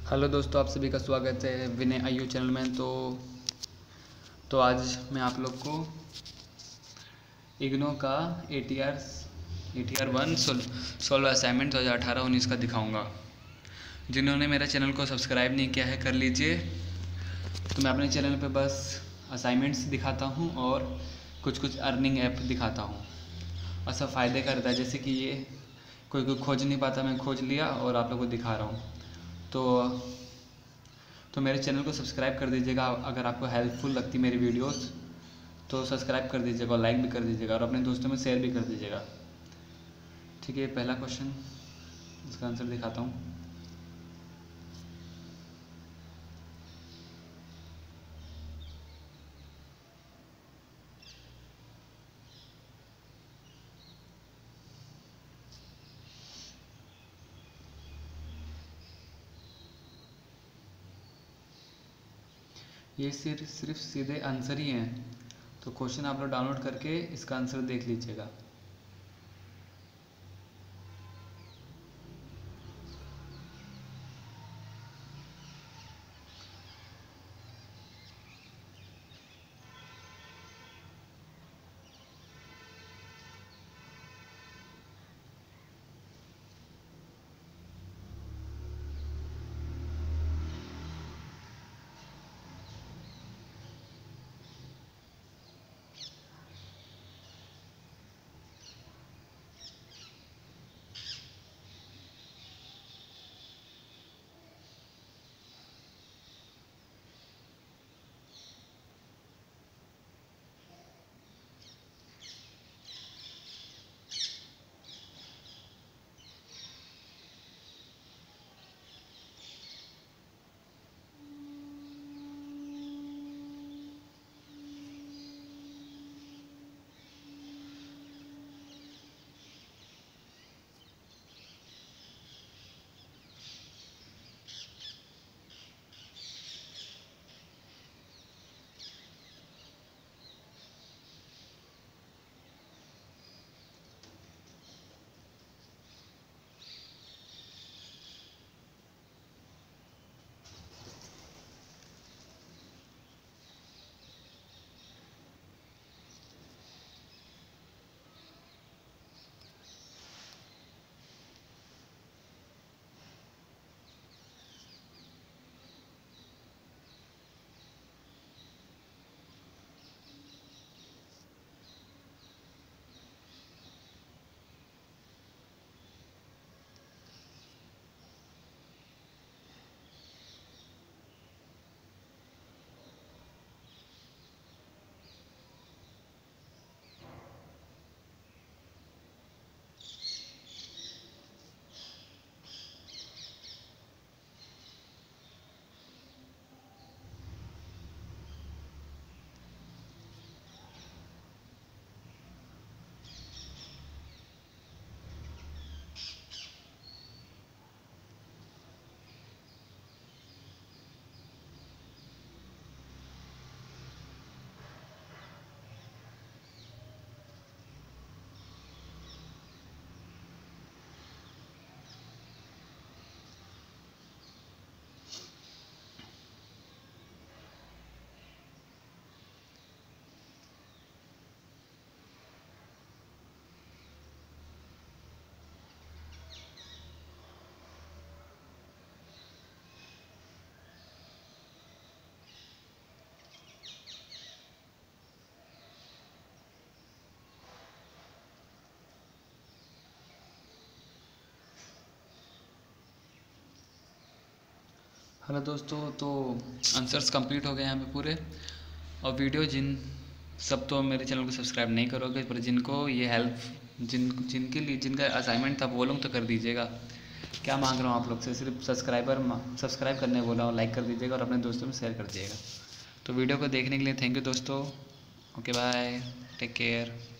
Hello दोस्तों, आप सभी का स्वागत है विनय आईयू चैनल में। तो आज मैं आप लोग को इग्नो का ATR 1 सोल्व असाइनमेंट 2018-19 का दिखाऊंगा। जिन्होंने मेरा चैनल को सब्सक्राइब नहीं किया है कर लीजिए। तो मैं अपने चैनल पे बस असाइनमेंट्स दिखाता हूँ और कुछ अर्निंग ऐप दिखाता हूँ और सब फ़ायदे का रहता है। जैसे कि ये कोई खोज नहीं पाता, मैं खोज लिया और आप लोगों को दिखा रहा हूँ। तो मेरे चैनल को सब्सक्राइब कर दीजिएगा। अगर आपको हेल्पफुल लगती मेरी वीडियोस तो सब्सक्राइब कर दीजिएगा और लाइक भी कर दीजिएगा और अपने दोस्तों में शेयर भी कर दीजिएगा। ठीक है, पहला क्वेश्चन, इसका आंसर दिखाता हूँ। ये सिर्फ सीधे आंसर ही हैं, तो क्वेश्चन आप लोग डाउनलोड करके इसका आंसर देख लीजिएगा। हेलो दोस्तों, तो आंसर्स कंप्लीट हो गए यहाँ पे पूरे। और वीडियो सब तो मेरे चैनल को सब्सक्राइब नहीं करोगे, पर जिनको ये हेल्प जिनके लिए जिनका असाइनमेंट था वो लोग तो कर दीजिएगा। क्या मांग रहा हूँ आप लोग से, सिर्फ सब्सक्राइब करने बोला हूँ, लाइक कर दीजिएगा और अपने दोस्तों में शेयर कर दीजिएगा। तो वीडियो को देखने के लिए थैंक यू दोस्तों। Okay bye, take care.